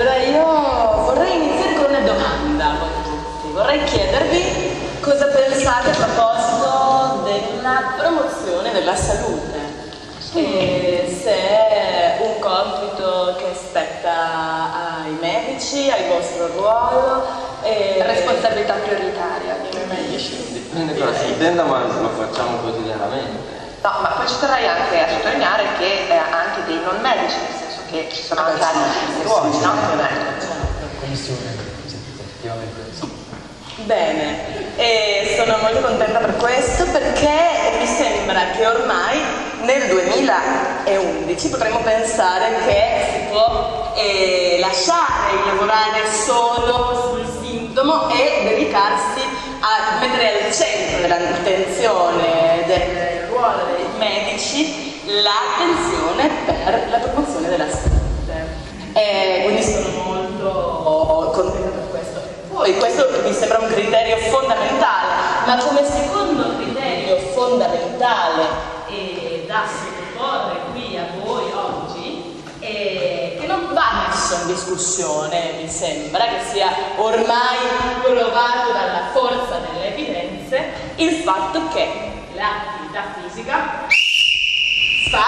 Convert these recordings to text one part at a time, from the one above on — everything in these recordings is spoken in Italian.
Allora io vorrei iniziare con una domanda a voi tutti. Vorrei chiedervi cosa pensate a proposito della promozione della salute. E se è un compito che spetta ai medici, al vostro ruolo. Responsabilità prioritaria di noi medici. Dipende cosa si intenda, ma lo facciamo quotidianamente. No, ma poi ci terrei anche a sottolineare che anche dei non medici, nel senso che ci sono anche altri ruoli, no? Commissione, effettivamente. Bene, e sono molto contenta per questo perché mi sembra che ormai nel 2011 potremmo pensare che si può lasciare il lavorare solo sul sintomo e dedicarsi a mettere al centro dell'attenzione del ruolo dei medici l'attenzione per la promozione della salute. Quindi sono molto contenta per questo. Poi questo mi sembra un criterio fondamentale, ma come secondo criterio fondamentale da sottoporre qui a voi oggi, che non va messo in discussione, mi sembra che sia ormai provato dalla forza delle evidenze, il fatto che l'attività fisica fa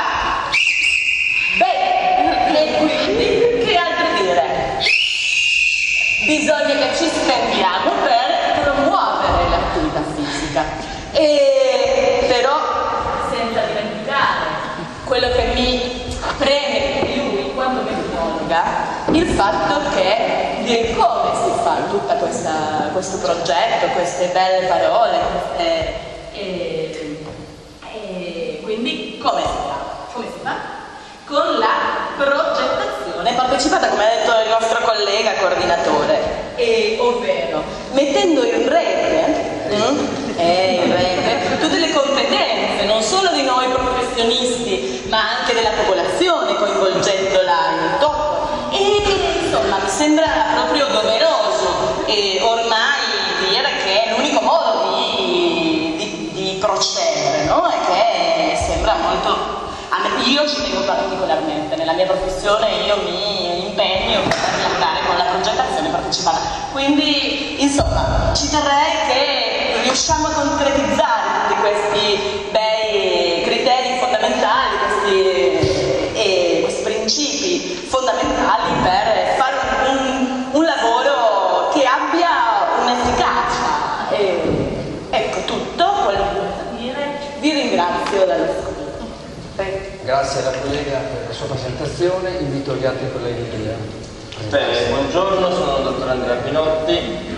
bene. E quindi che altro dire? Bisogna che ci spendiamo per promuovere l'attività fisica, però senza dimenticare quello che mi preme di più in quanto metodologa, il fatto che di come si fa tutto questo progetto, queste belle parole, quindi come si fa? Con la progettazione partecipata, come ha detto il nostro collega coordinatore, ovvero mettendo in rete tutte le competenze, non solo di noi professionisti, ma anche della popolazione, coinvolgendola in toto. E insomma, mi sembra proprio doveroso ormai dire che è l'unico modo di procedere, no? E che sembra molto... Io ci tengo particolarmente, nella mia professione io mi impegno per lavorare con la progettazione partecipata, quindi insomma ci terrei che riusciamo a concretizzare tutti questi bei criteri fondamentali, questi principi fondamentali per fare un lavoro che abbia un'efficacia. Ecco tutto quello che volevo dire, vi ringrazio dall'ascolto. Grazie alla collega per la sua presentazione, invito gli altri colleghi buongiorno, sono il dottor Andrea Pinotti,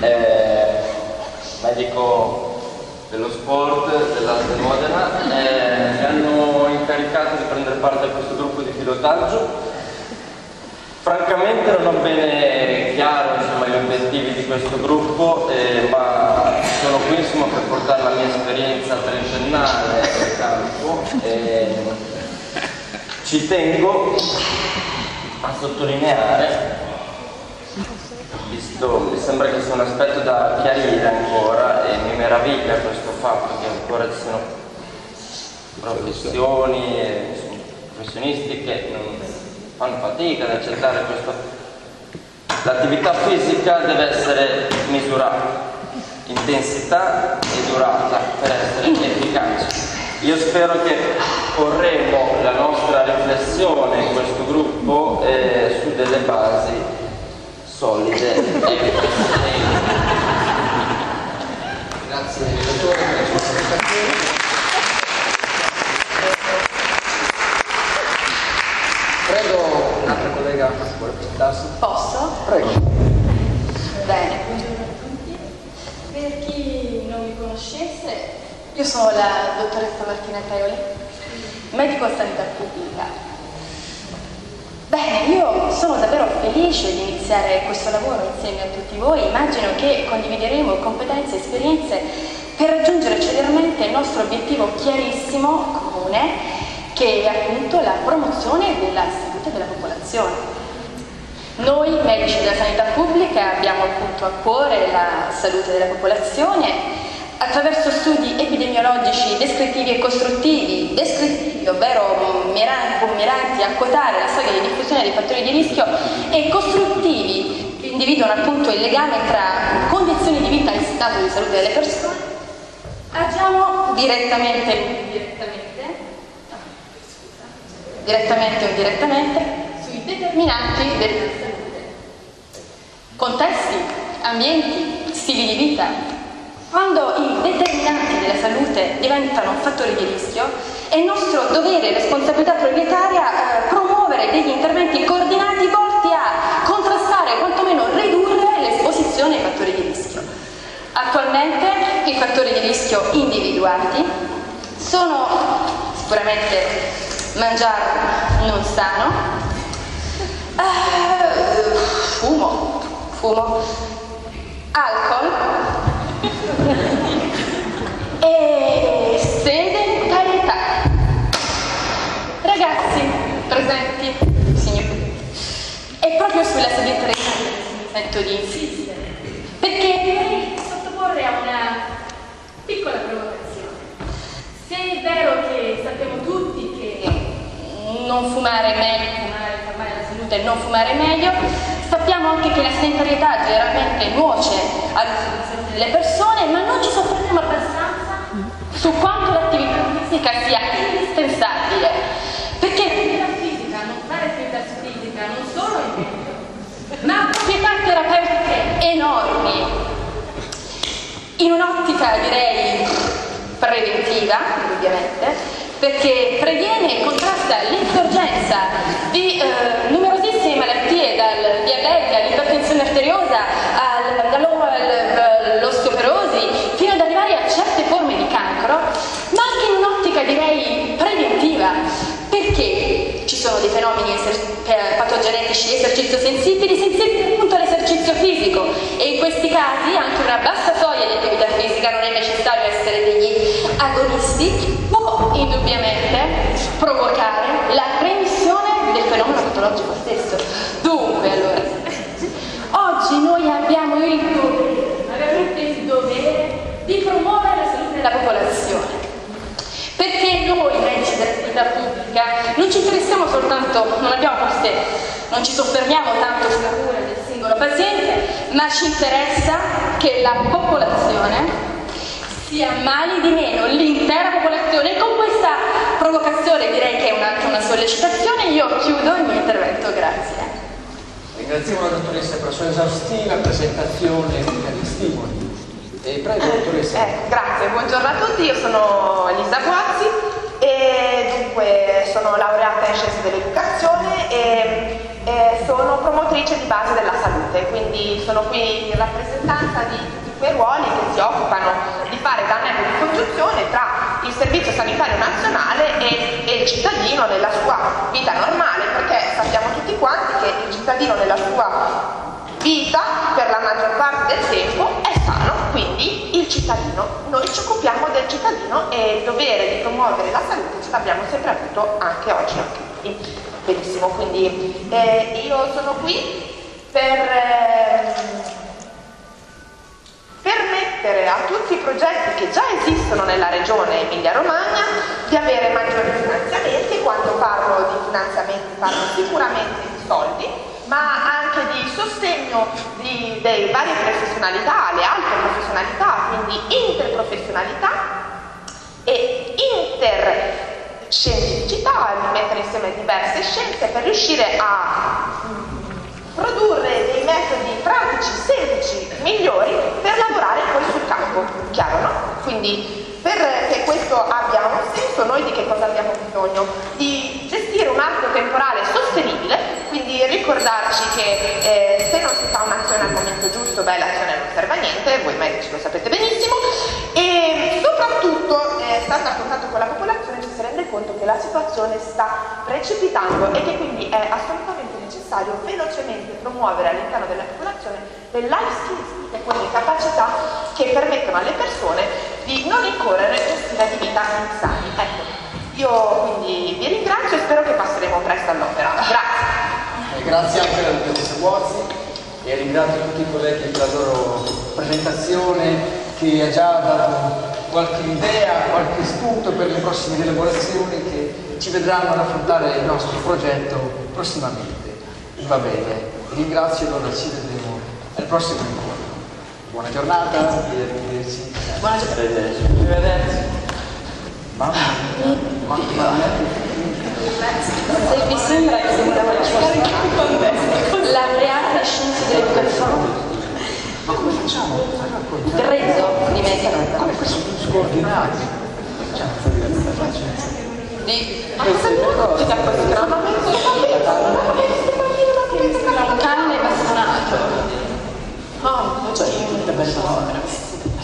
medico dello sport dell'Alta Modena. Mi hanno incaricato di prendere parte a questo gruppo di pilotaggio. Francamente non ho bene chiaro gli obiettivi di questo gruppo, ma sono qui per portare la mia esperienza trentennale in campo. Ci tengo a sottolineare, visto mi sembra che sia un aspetto da chiarire ancora, e mi meraviglia questo fatto che ancora ci siano professioni e professionisti che non fanno fatica ad accettare questo. L'attività fisica deve essere misurata, intensità e durata per essere efficace. Io spero che porremo la nostra riflessione in questo gruppo su delle basi solide e Grazie direttore per la sua presentazione. Prego un'altra collega se vuole presentarsi. Posso? Prego. Bene, buongiorno a tutti. Per chi non mi conoscesse, io sono la dottoressa Martina Teoli, medico sanità pubblica. Bene, io sono davvero felice di iniziare questo lavoro insieme a tutti voi. Immagino che condivideremo competenze e esperienze per raggiungere celermente il nostro obiettivo chiarissimo, comune, che è appunto la promozione della salute della popolazione. Noi medici della sanità pubblica abbiamo appunto a cuore la salute della popolazione attraverso studi epidemiologici descrittivi e costruttivi, ovvero miranti a quotare la soglia di diffusione dei fattori di rischio e costruttivi che individuano appunto il legame tra condizioni di vita e stato di salute delle persone, agiamo direttamente o indirettamente sui determinanti della salute. Contesti, ambienti, stili di vita. Quando i determinanti della salute diventano fattori di rischio, è nostro dovere e responsabilità prioritaria promuovere degli interventi coordinati volti a contrastare o quantomeno ridurre l'esposizione ai fattori di rischio. Attualmente i fattori di rischio individuati sono sicuramente mangiare non sano, fumo, alcol e sedentarietà. Ragazzi presenti, signori, è proprio sulla sedentarietà che mi sento di insistere, perché vorrei sottoporre a una piccola provocazione. Se è vero che sappiamo tutti che non fumare è meglio, fumare fa male alla salute e non fumare è meglio, sappiamo anche che la sedentarietà generalmente nuoce alla salute delle persone, ma non ci soffermiamo abbastanza su quanto l'attività fisica sia indispensabile, perché l'attività fisica, non fare attività fisica, non solo è meglio, ma ha proprietà terapeutiche enormi, in un'ottica direi preventiva, ovviamente, perché previene e contrasta l'insorgenza di numerosissime malattie, dal diabete all'ipertensione arteriosa all'osteoporosi, fino ad arrivare a certe forme di cancro, ma anche in un'ottica direi preventiva, perché ci sono dei fenomeni patogenetici esercizio sensibili appunto all'esercizio fisico, e in questi casi anche una bassa soglia di attività fisica, non è necessario essere degli agonisti, può indubbiamente provocare la remissione del fenomeno patologico stesso. Dunque, allora, oggi noi abbiamo il dovere, veramente il dovere di promuovere la salute della popolazione, perché noi medici dell'attività pubblica non ci interessiamo soltanto, non ci soffermiamo tanto sulla cura del singolo paziente, ma ci interessa che la popolazione si ammali di meno, l'intera popolazione. E con questa provocazione direi che è anche una sollecitazione, io chiudo il mio intervento, grazie. Ringraziamo la dottoressa per la sua esaustiva presentazione di stimoli. E prego, dottoressa. Grazie, buongiorno a tutti, io sono Elisa Guazzi e dunque sono laureata in scienze dell'educazione e sono promotrice di base della salute, quindi sono qui in rappresentanza di tutti quei ruoli che si occupano di fare da nesso di congiunzione tra il Servizio Sanitario Nazionale e il cittadino nella sua vita normale, perché sappiamo tutti quanti che il cittadino nella sua vita per la maggior parte del tempo è sano, quindi il cittadino, noi ci occupiamo del cittadino e il dovere di promuovere la salute ce l'abbiamo sempre avuto anche oggi. Benissimo, quindi io sono qui per permettere a tutti i progetti che già esistono nella regione Emilia-Romagna di avere maggiori finanziamenti. Quando parlo di finanziamenti parlo sicuramente di soldi, ma anche di sostegno dei varie professionalità, le alte professionalità, quindi interprofessionalità e interscientificità, di mettere insieme diverse scienze per riuscire a produrre dei metodi pratici, semplici, migliori per lavorare poi sul campo, chiaro, no? Quindi perché questo abbia un senso, noi di che cosa abbiamo bisogno? Di gestire un arco temporale sostenibile, quindi ricordarci che se non si fa un'azione al momento giusto, l'azione non serve a niente, voi medici lo sapete benissimo, e soprattutto stando a contatto con la popolazione ci si rende conto che la situazione sta precipitando e che quindi è assolutamente necessario velocemente promuovere all'interno della popolazione le life skills, e quindi capacità che permettono alle persone di non incorrere in stile di vita insani. Ecco, io quindi vi ringrazio e spero che passeremo presto all'opera. Grazie. Grazie anche alla dottoressa Guazzi e ringrazio tutti i colleghi per la loro presentazione che ha già dato qualche idea, qualche spunto per le prossime elaborazioni che ci vedranno ad affrontare il nostro progetto prossimamente. Va bene, ringrazio, allora ci vedremo al prossimo incontro. Buona giornata e arrivederci. Buona giornata. Arrivederci. Se vi sembra che si voleva lasciare laureata in scienze dell'educazione, Ma come facciamo? credo di mettere Come questo sono scoordinati? Facciamo facile. Ma cosa vuoi? Ci dà questo gramamento? un cane bastonato. Oh, Cioè, che belle parole.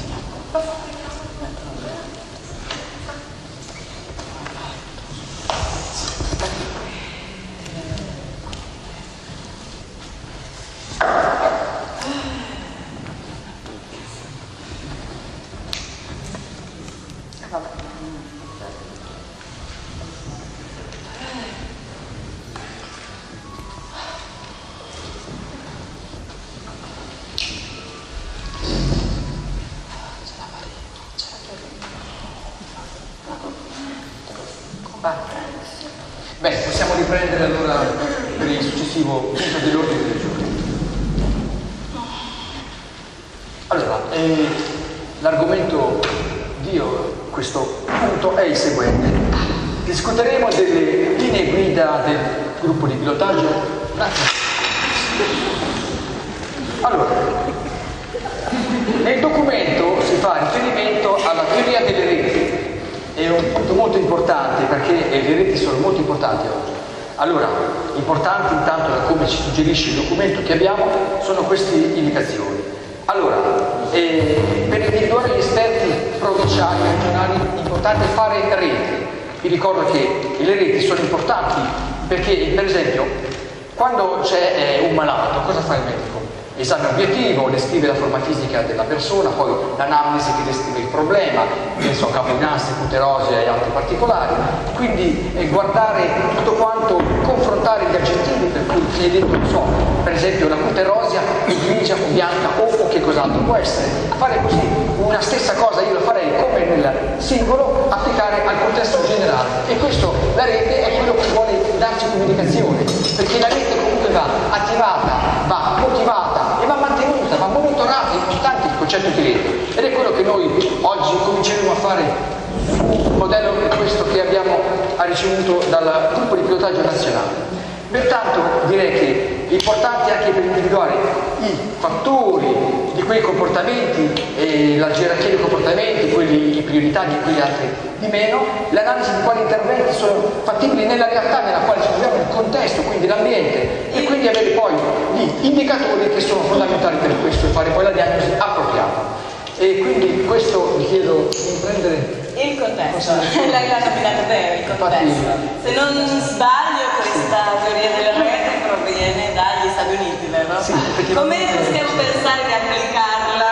Bene, possiamo riprendere allora per il successivo punto dell'ordine del giorno. Allora, l'argomento di questo punto è il seguente. Discuteremo delle linee guida del gruppo di pilotaggio. Allora, nel documento si fa riferimento alla teoria delle reti. È un punto molto importante perché le reti sono molto importanti oggi. Allora, importanti intanto da come ci suggerisce il documento che abbiamo sono queste indicazioni. Allora, per individuare gli esperti provinciali e regionali è importante fare reti. Vi ricordo che le reti sono importanti perché, per esempio, quando c'è un malato, cosa fa il medico? Esame obiettivo, descrive la forma fisica della persona, poi l'anamnesi che descrive il problema, penso a capoinanze, cuterosi e altri particolari, quindi guardare tutto quanto, confrontare gli aggettivi per cui si è detto, non so, per esempio la cuterosia è grigia o bianca o che cos'altro può essere, fare così una stessa cosa io la farei come nel singolo, applicare al contesto generale, e questo la rete è quello che vuole darci comunicazione, perché la rete comunque va attivata, va motivata e va mantenuta, va monitorata, è importante il concetto di rete, ed è quello che noi oggi cominceremo a fare, un modello come questo che abbiamo ricevuto dal gruppo di pilotaggio nazionale. Pertanto direi che è importante anche per individuare i fattori di quei comportamenti, e la gerarchia dei comportamenti, quelli prioritari e quelli altri di meno, l'analisi di quali interventi sono fattibili nella realtà nella quale ci troviamo, nel contesto, quindi l'ambiente, e quindi avere poi gli indicatori che sono fondamentali per questo e fare poi la diagnosi appropriata. E quindi questo vi chiedo di prendere il contesto, lei l'ha nominato bene, il contesto. Se non sbaglio questa teoria della rete proviene dagli Stati Uniti, vero? Sì, come possiamo pensare di applicarla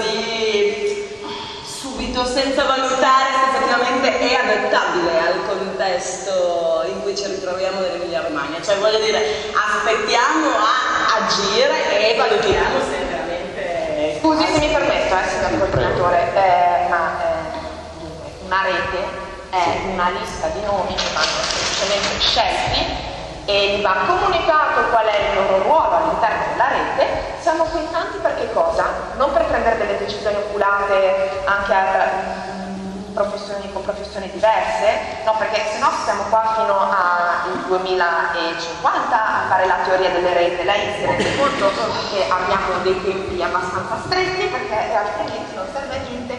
così subito, senza valutare se effettivamente è adattabile al contesto in cui ci ritroviamo nell'Emilia Romagna? Cioè, voglio dire, aspettiamo a agire e valutiamo se veramente... Scusi se mi permetto, signor coordinatore, una rete è una lista di nomi che vanno semplicemente scelti e gli va comunicato qual è il loro ruolo all'interno della rete. Siamo qui tanti per che cosa? Non per prendere delle decisioni oculate anche con professioni diverse, no, perché se no stiamo qua fino al 2050 a fare la teoria delle reti. Lei si rende conto che abbiamo dei tempi abbastanza stretti, perché altrimenti non serve a niente